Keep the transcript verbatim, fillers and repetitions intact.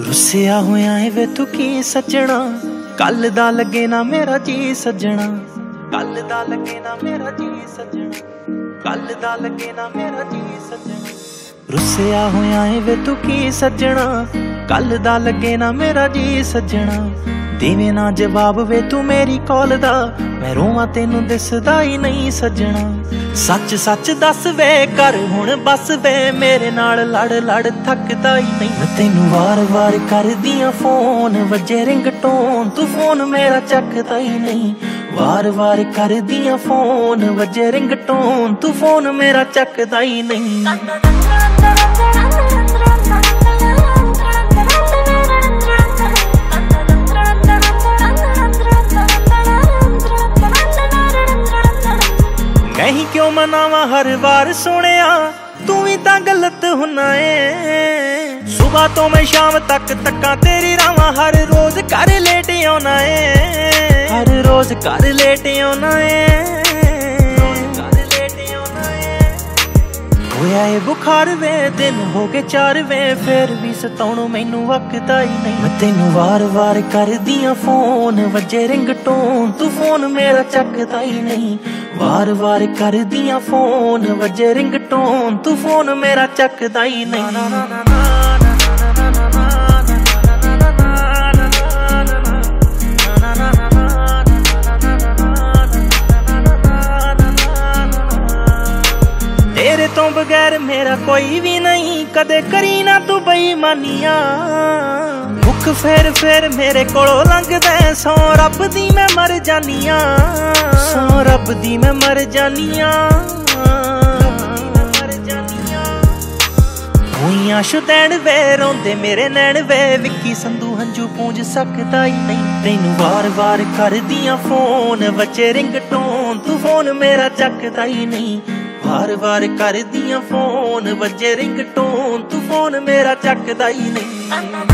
रुसिया होया है वे तू की सजना, कल दा लगे ना मेरा जी सजना, कल दा लगे ना मेरा जी सजना, कल दा लगे ना मेरा जी सजना। रुसिया होया है वे तू की सजना, कल दा लगे ना मेरा जी सजना। देवे ना जवाब वे तू मेरी कॉल दा, मैं रोवां तेनू दिसदा ही नहीं सजना। सच सच दस वे कर हुण बस वे, मेरे नाल लड़ लड़ थकदा ही नहीं। मैं तेनू वार वार कर दियां फोन, वजे रिंगटोन तू फोन मेरा चकदा ही नहीं। वार वार कर दियां फोन, वजे रिंगटोन तू फोन मेरा चकदा ही नहीं। नहीं क्यों मनावा हर बार सुनिया, तू भी तां गलत हुना है। सुबह तो मैं शाम तक तक्का तेरी रावा, हर रोज कर लेट आना है, हर रोज कर लेट आना है। होया ए बुखार वे दिन हो गए चार वे, फिर भी सताउणों मैनू वकदा ही नहीं। मैं तेनू वार वार कर दियां फोन, वजे रिंगटोन तू फोन मेरा चकदा ही नहीं। वार वार कर दियां फोन, वजे रिंगटोन तू फोन मेरा चकदा ही नहीं। तेरे तो बगैर मेरा कोई भी नहीं, कदे करी ना तू बेईमानियां। मुख फेर फेर मेरे कोलों लंघदा, सौ रब दी मैं मर जानिया, सौ रब दी मैं मर जानिया। हुइयां शुदैन वे रोंदे मेरे नैन वे, विक्की संधू हंजू पूंज सकदा ही नहीं। तेनू वार वार कर दियां फोन, वजे रिंगटोन तू फोन मेरा चकदा ही नहीं। वार वार कर दियां फोन, वजे रिंगटोन तू फोन मेरा चकदा ही नहीं।